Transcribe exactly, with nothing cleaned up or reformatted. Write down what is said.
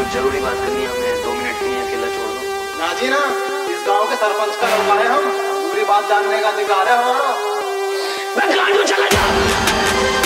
कुछ जरूरी बात करनी है हमें, दो मिनट के लिए अकेला छोड़ दो ना जी ना। इस गांव के सरपंच का लड़का है हम, पूरी बात जानने का अधिकार है हमारा। मैं गांडू चला जा।